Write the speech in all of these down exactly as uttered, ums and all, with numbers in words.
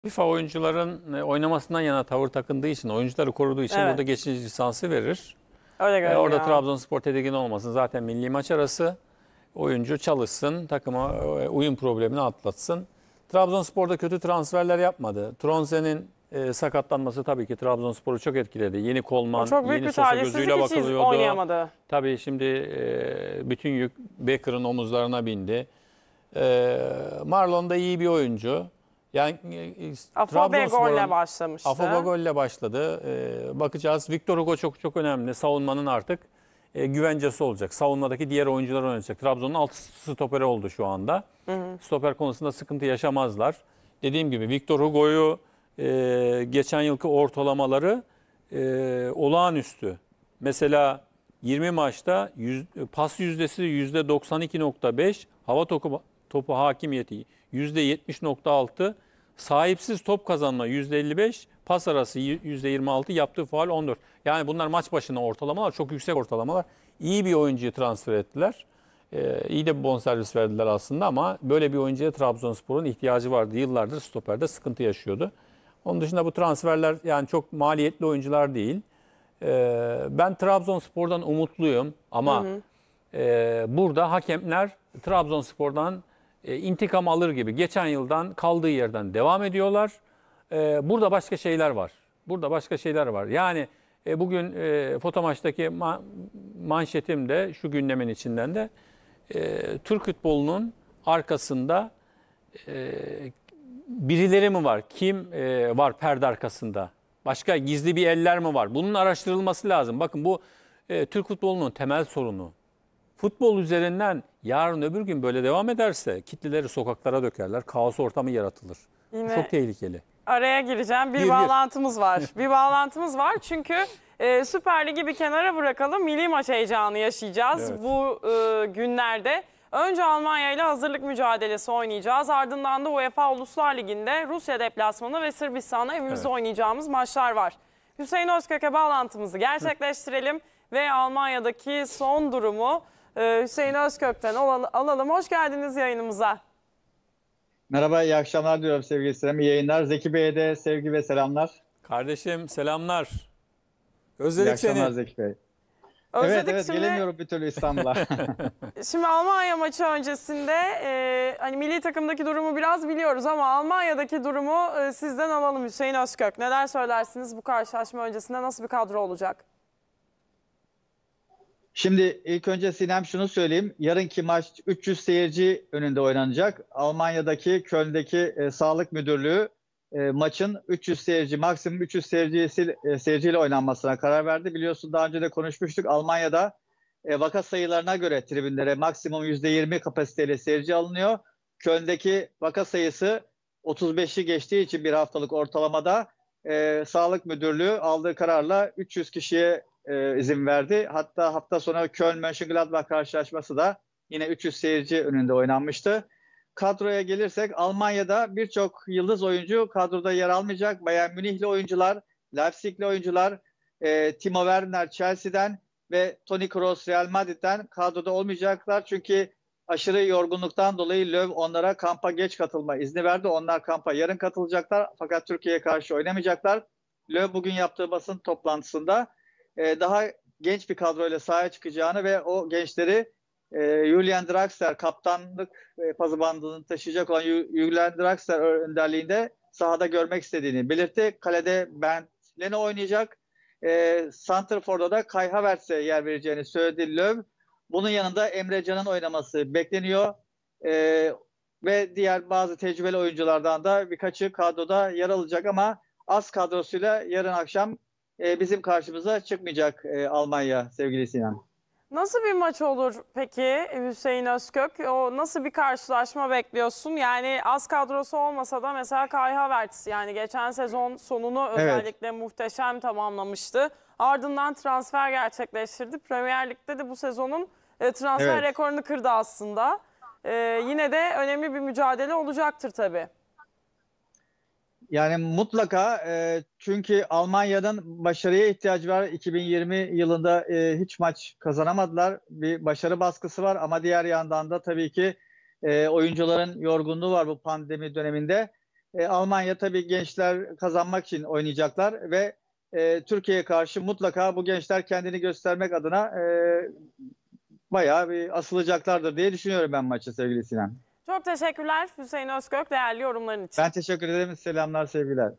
FIFA oyuncuların e, oynamasından yana tavır takındığı için, oyuncuları koruduğu için Evet. burada geçici lisansı verir. Öyle E, orada görünüyor. Trabzonspor tedirgin olmasın. Zaten milli maç arası oyuncu çalışsın, takıma e, uyum problemini atlatsın. Trabzonspor'da kötü transferler yapmadı. Tronze'nin e, sakatlanması tabii ki Trabzonspor'u çok etkiledi. Yeni O Kolman, çok büyük yeni bir Sosa talihsizlik, gözüyle hiç iz- bakılıyordu. oynayamadı. Tabii şimdi e, bütün yük Becker'ın omuzlarına bindi. E, Marlon da iyi bir oyuncu. Yani e, Afobe golle Trabzonspor'un başlamıştı. Afoba golle başladı. Ee, bakacağız. Victor Hugo çok çok önemli. Savunmanın artık e, güvencesi olacak. Savunmadaki diğer oyuncular oynayacak. Trabzon'un altı stoperi oldu şu anda. Hı hı. Stoper konusunda sıkıntı yaşamazlar. Dediğim gibi Victor Hugo'yu e, geçen yılki ortalamaları e, olağanüstü. Mesela yirmi maçta yüz, pas yüzdesi yüzde doksan iki nokta beş, hava topu, topu hakimiyeti yüzde yetmiş nokta altı, sahipsiz top kazanma yüzde elli beş, pas arası yüzde yirmi altı, yaptığı faul on dört. Yani bunlar maç başına ortalamalar, çok yüksek ortalamalar. İyi bir oyuncuyu transfer ettiler. Ee, iyi de bir bonservis verdiler aslında ama böyle bir oyuncuya Trabzonspor'un ihtiyacı vardı. Yıllardır stoperde sıkıntı yaşıyordu. Onun dışında bu transferler yani çok maliyetli oyuncular değil. Ee, ben Trabzonspor'dan umutluyum ama hı hı. E, burada hakemler Trabzonspor'dan e, intikam alır gibi geçen yıldan kaldığı yerden devam ediyorlar. E, burada başka şeyler var. Burada başka şeyler var. Yani e, bugün e, Fotomaç'taki ma manşetim de şu gündemin içinden de e, Türk futbolunun arkasında e, birileri mi var? Kim e, var perde arkasında? Başka gizli bir eller mi var? Bunun araştırılması lazım. Bakın bu e, Türk futbolunun temel sorunu. Futbol üzerinden yarın öbür gün böyle devam ederse kitleleri sokaklara dökerler. Kaos ortamı yaratılır. Bu çok Yine tehlikeli. araya gireceğim. Bir Gir, gir. bağlantımız var. Bir bağlantımız var çünkü e, Süper Lig'i bir kenara bırakalım. Milli maç heyecanı yaşayacağız Evet. bu e, günlerde. Önce Almanya ile hazırlık mücadelesi oynayacağız. Ardından da UEFA Uluslar Ligi'nde Rusya deplasmanı ve Sırbistan'la evimizde Evet. oynayacağımız maçlar var. Hüseyin Özkök'e bağlantımızı gerçekleştirelim ve Almanya'daki son durumu e, Hüseyin Özkök'ten al- alalım. Hoş geldiniz yayınımıza. Merhaba, iyi akşamlar diyorum sevgili Sinem. İyi yayınlar. Zeki Bey'e de sevgi ve selamlar. Kardeşim selamlar. İyi Özledik akşamlar seni. Zeki Bey. Özledik Evet evet şimdi. gelemiyorum bir türlü İstanbul'a. Şimdi Almanya maçı öncesinde e, hani milli takımdaki durumu biraz biliyoruz ama Almanya'daki durumu e, sizden alalım Hüseyin Özkök. Neler söylersiniz bu karşılaşma öncesinde, nasıl bir kadro olacak? Şimdi ilk önce Sinem şunu söyleyeyim. Yarınki maç üç yüz seyirci önünde oynanacak. Almanya'daki Köln'deki e, Sağlık Müdürlüğü e, maçın üç yüz seyirci, maksimum üç yüz seyirci, e, seyirciyle oynanmasına karar verdi. Biliyorsun daha önce de konuşmuştuk. Almanya'da e, vaka sayılarına göre tribünlere maksimum yüzde yirmi kapasiteyle seyirci alınıyor. Köln'deki vaka sayısı otuz beşi geçtiği için bir haftalık ortalamada e, Sağlık Müdürlüğü aldığı kararla üç yüz kişiye e, izin verdi. Hatta hafta sonu Köln-Mönchengladbach karşılaşması da yine üç yüz seyirci önünde oynanmıştı. Kadroya gelirsek Almanya'da birçok yıldız oyuncu kadroda yer almayacak. Bayern Münihli oyuncular, Leipzig'li oyuncular, e, Timo Werner Chelsea'den ve Toni Kroos Real Madrid'den kadroda olmayacaklar. Çünkü aşırı yorgunluktan dolayı Löw onlara kampa geç katılma izni verdi. Onlar kampa yarın katılacaklar fakat Türkiye'ye karşı oynamayacaklar. Löw bugün yaptığı basın toplantısında e, daha genç bir kadroyla sahaya çıkacağını ve o gençleri e, Julian Draxler kaptanlık e, pazı bandını taşıyacak olan Julian Draxler önderliğinde sahada görmek istediğini belirtti. Kalede Bernd Leno oynayacak. E, Santrfor'da da Kai Havertz'e yer vereceğini söyledi Löw. Bunun yanında Emre Can'ın oynaması bekleniyor. E, ve diğer bazı tecrübeli oyunculardan da birkaçı kadroda yer alacak ama az kadrosuyla yarın akşam e, bizim karşımıza çıkmayacak e, Almanya sevgili Sinan. Nasıl bir maç olur peki Hüseyin Özkök? O nasıl bir karşılaşma bekliyorsun? Yani az kadrosu olmasa da mesela Kai Havertz, yani geçen sezon sonunu özellikle evet. muhteşem tamamlamıştı. Ardından transfer gerçekleştirdi. Premier Lig'de de bu sezonun transfer evet. rekorunu kırdı aslında. Ee, yine de önemli bir mücadele olacaktır tabii. Yani mutlaka e, çünkü Almanya'nın başarıya ihtiyacı var. iki bin yirmi yılında e, hiç maç kazanamadılar. Bir başarı baskısı var ama diğer yandan da tabii ki e, oyuncuların yorgunluğu var bu pandemi döneminde. E, Almanya tabii gençler kazanmak için oynayacaklar ve e, Türkiye'ye karşı mutlaka bu gençler kendini göstermek adına e, bayağı bir asılacaklardır diye düşünüyorum ben maçı sevgili Sinan. Çok teşekkürler Hüseyin Özkök değerli yorumların için. Ben teşekkür ederim. Selamlar, sevgiler.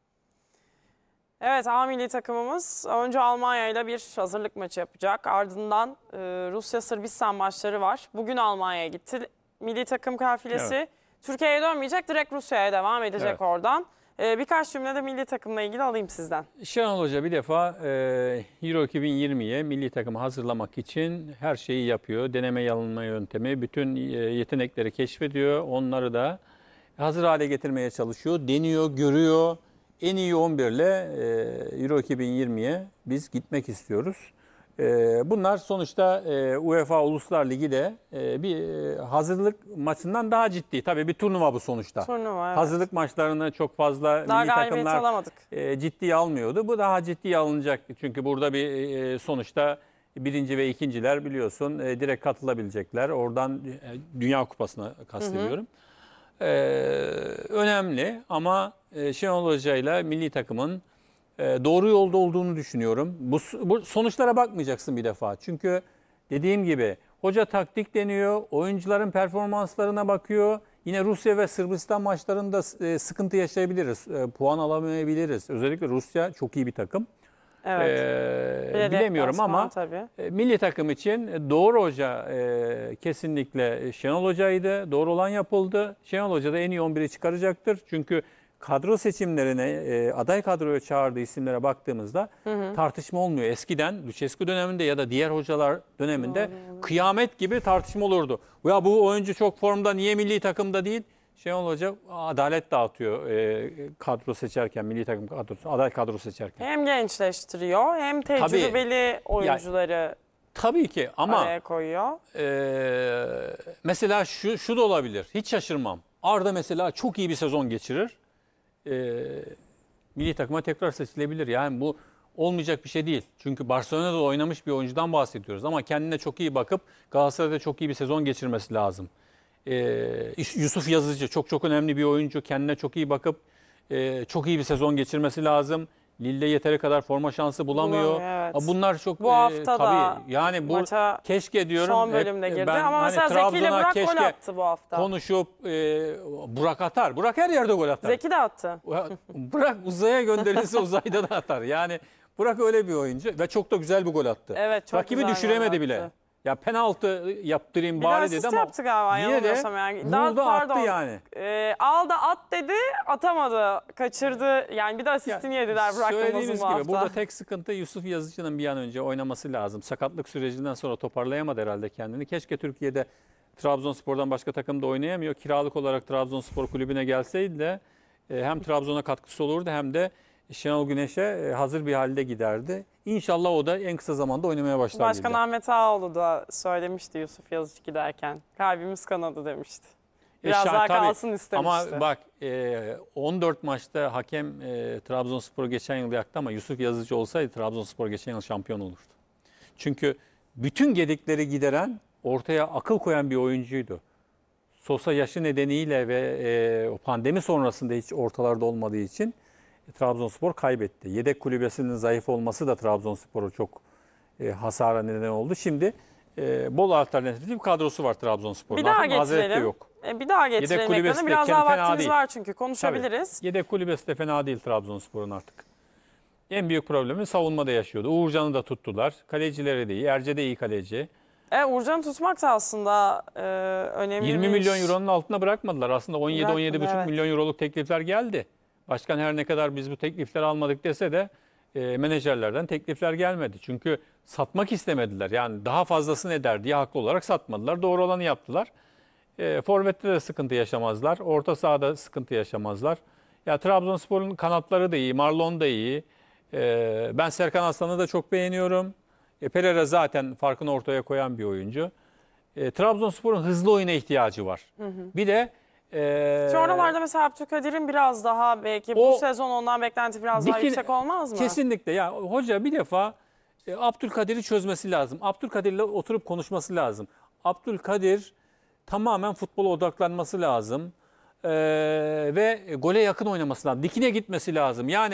Evet, A milli takımımız önce Almanya ile bir hazırlık maçı yapacak. Ardından e, Rusya-Sırbistan maçları var. Bugün Almanya'ya gitti milli takım kafilesi. Evet. Türkiye'ye dönmeyecek, direkt Rusya'ya devam edecek Evet. oradan. E, birkaç cümle de milli takımla ilgili alayım sizden. Şenol Hoca bir defa e, Euro iki bin yirmiye milli takımı hazırlamak için her şeyi yapıyor. Deneme yanılma yöntemi, bütün e, yetenekleri keşfediyor. Onları da hazır hale getirmeye çalışıyor. Deniyor, görüyor. En iyi on bir ile e, Euro iki bin yirmiye biz gitmek istiyoruz. E, bunlar sonuçta e, UEFA Uluslar Ligi de e, bir e, hazırlık maçından daha ciddi. Tabii bir turnuva bu sonuçta. Turnuva, evet. Hazırlık maçlarını çok fazla Daha milli galibiyet takımlar alamadık. e, ciddiye almıyordu. Bu daha ciddiye alınacak. Çünkü burada bir e, sonuçta birinci ve ikinciler biliyorsun e, direkt katılabilecekler. Oradan e, Dünya Kupası'na kastediyorum. E, önemli ama e, Şenol Hoca ile milli takımın e, doğru yolda olduğunu düşünüyorum. Bu, bu sonuçlara bakmayacaksın bir defa. Çünkü dediğim gibi hoca taktik deniyor, oyuncuların performanslarına bakıyor. Yine Rusya ve Sırbistan maçlarında e, sıkıntı yaşayabiliriz. E, puan alamayabiliriz. Özellikle Rusya çok iyi bir takım. Evet. E, Bir de bilemiyorum deplasman ama tabii. e, milli takım için doğru hoca e, kesinlikle Şenol Hoca'ydı. Doğru olan yapıldı. Şenol Hoca da en iyi on biri çıkaracaktır. Çünkü kadro seçimlerine, e, aday kadroya çağırdığı isimlere baktığımızda hı hı. tartışma olmuyor. Eskiden Lucescu döneminde ya da diğer hocalar döneminde doğru, kıyamet gibi tartışma olurdu. Ya bu oyuncu çok formda, niye milli takımda değil? Şenol Hoca adalet dağıtıyor e, kadro seçerken, milli takım kadrosu, aday kadro seçerken. Hem gençleştiriyor hem tecrübeli tabii, oyuncuları yani, tabii ki ama araya koyuyor. E, mesela şu, şu da olabilir. Hiç şaşırmam. Arda mesela çok iyi bir sezon geçirir. E, milli takıma tekrar seçilebilir. Yani bu olmayacak bir şey değil. Çünkü Barcelona'da oynamış bir oyuncudan bahsediyoruz. Ama kendine çok iyi bakıp Galatasaray'da çok iyi bir sezon geçirmesi lazım. Ee, Yusuf Yazıcı çok çok önemli bir oyuncu. Kendine çok iyi bakıp e, çok iyi bir sezon geçirmesi lazım. Lille'de yeteri kadar forma şansı bulamıyor. Bulamıyor, evet. Bunlar çok bu hafta e, da tabii yani bu keşke diyorum. Son bölümde hep, girdi ben, ama hani, mesela Zeki ile Burak gol attı bu hafta. Konuşup e, Burak atar. Burak her yerde gol atar. Zeki de attı. Burak uzaya gönderilse uzayda da atar. Yani Burak öyle bir oyuncu ve çok da güzel bir gol attı. Evet, çok Rakibi güzel düşüremedi gol bile. attı. Ya penaltı yaptırayım bir bari dedi ama yaptı galiba, yine de yani. vurdu Daha, attı yani. E, al da at dedi, atamadı, kaçırdı. Yani bir de asistini ya, yediler Burak Yılmaz'ın bu hafta. Burada tek sıkıntı Yusuf Yazıcı'nın bir an önce oynaması lazım. Sakatlık sürecinden sonra toparlayamadı herhalde kendini. Keşke Türkiye'de Trabzonspor'dan başka takımda oynayamıyor. Kiralık olarak Trabzonspor kulübüne gelseydi de hem Trabzon'a katkısı olurdu hem de Şenol Güneş'e hazır bir halde giderdi. İnşallah o da en kısa zamanda oynamaya başlar. Başkan gibi. Ahmet Ağaoğlu da söylemişti Yusuf Yazıcı giderken. Kalbimiz kanadı demişti. Biraz e, daha tabii, kalsın istemişti. Ama bak on dört maçta hakem Trabzonspor geçen yıl yaktı ama Yusuf Yazıcı olsaydı Trabzonspor geçen yıl şampiyon olurdu. Çünkü bütün gedikleri gideren, ortaya akıl koyan bir oyuncuydu. Sosa yaşı nedeniyle ve pandemi sonrasında hiç ortalarda olmadığı için Trabzonspor kaybetti. Yedek kulübesinin zayıf olması da Trabzonspor'u çok e, hasara neden oldu. Şimdi e, bol alternatif bir kadrosu var Trabzonspor'un. Bir daha Artık mazeret de getirelim. yok. E, bir daha Yedek getirelim kulübesi ekrana. de Biraz fena daha vaktimiz değil. var çünkü konuşabiliriz. Tabii. Yedek kulübesi de fena değil Trabzonspor'un artık. En büyük problemi savunmada yaşıyordu. Uğurcan'ı da tuttular. Kalecileri de iyi. Erce de iyi kaleci. E, Uğurcan'ı tutmak da aslında e, önemli yirmi bir milyon iş. euronun altına bırakmadılar. Aslında on yedi on yedi buçuk evet. milyon euroluk teklifler geldi. Başkan her ne kadar biz bu teklifleri almadık dese de e, menajerlerden teklifler gelmedi. Çünkü satmak istemediler. Yani daha fazlasını eder diye haklı olarak satmadılar. Doğru olanı yaptılar. E, Forvet'te de sıkıntı yaşamazlar. Orta sahada sıkıntı yaşamazlar. Ya Trabzonspor'un kanatları da iyi. Marlon da iyi. E, ben Serkan Aslan'ı da çok beğeniyorum. E, Pereira zaten farkını ortaya koyan bir oyuncu. E, Trabzonspor'un hızlı oyuna ihtiyacı var. Hı hı. Bir de Ee, Şu oralarda mesela Abdülkadir'in biraz daha belki bu sezon ondan beklenti biraz dikil, daha yüksek olmaz mı? Kesinlikle. Ya hoca bir defa e, Abdülkadir'i çözmesi lazım. Abdülkadir'le oturup konuşması lazım. Abdülkadir tamamen futbola odaklanması lazım. e, ve gole yakın oynaması lazım. Dikine gitmesi lazım. Yani